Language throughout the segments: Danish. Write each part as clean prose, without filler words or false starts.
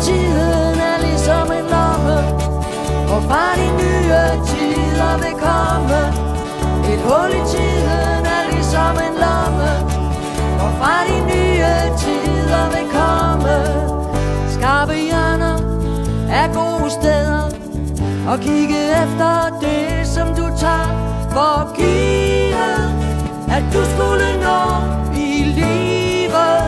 Tiden er ligesom en lomme, hvorfra de nye tider vil komme. Et hul i tiden er ligesom en lomme, hvorfra de nye tider vil komme. Skarpe hjørner er gode steder og kigge efter det, som du tager for givet, at du skulle nå i livet.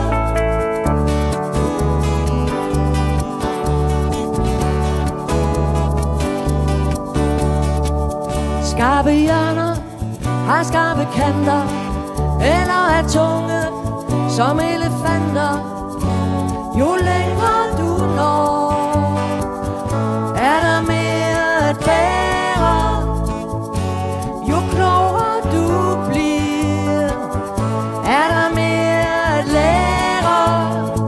Skarpe hjørner har skarpe kanter, eller er tunge som elefanter. Jo længere du når, er der mere at lære. Jo klogere du bliver, er der mere at lære.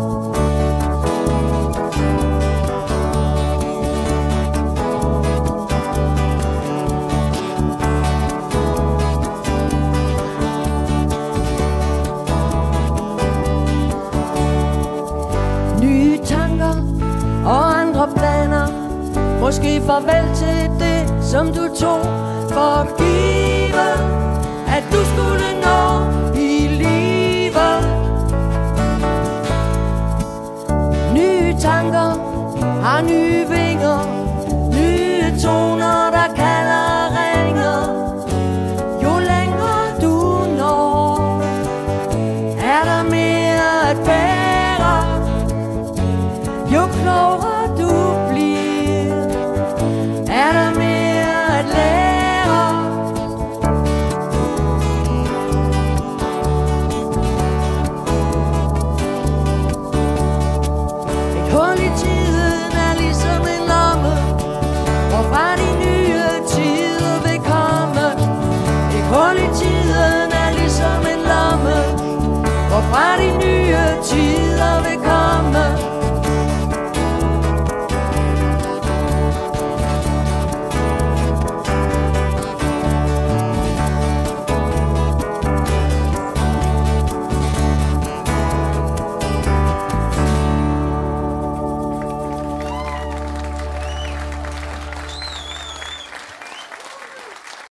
Nye tanker og andre planer, måske farvel til det, som du tog for givet, at du skulle nå i livet. Nye tanker har nye